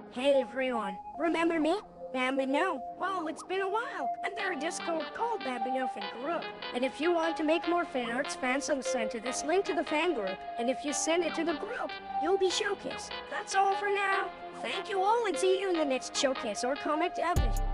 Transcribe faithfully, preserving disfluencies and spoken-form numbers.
Hey everyone, remember me? Bambino. Well, it's been a while, and there's a Discord called Bambino Fan Group. And if you want to make more fan arts, fans send to this link to the fan group. And if you send it to the group, you'll be showcased. That's all for now. Thank you all, and see you in the next showcase or comic episode.